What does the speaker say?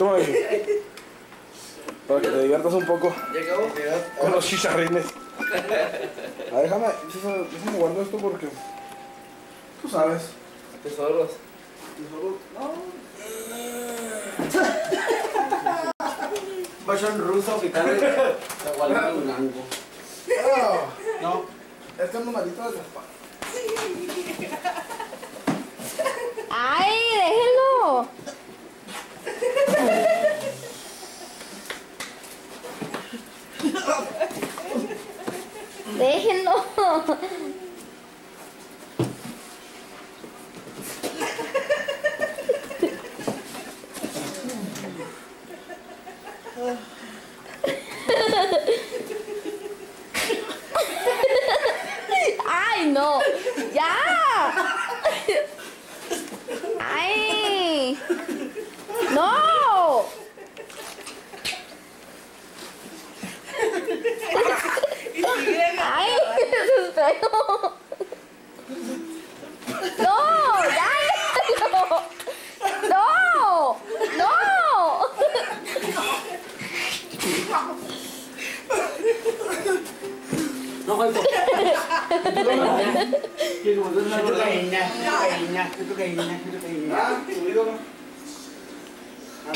Toma, hijo. Para que te diviertas un poco Llegó. con los chicharrines. A ver, déjame guardo esto porque tú sabes. Tesoros. No. Versión ruso picante. Guadalupe blanco. No. Este es numerito de la espalda. ¡Ay, déjenlo! Déjenlo. ¡Ay, no! ¡Ya! ¡Ay! ¡No! ¡Ay! ¡Desespero! ¡No! ¡Ya! ¡No! ¡No! No, hijo. Quiero cocaína. Ah, tu ídolo.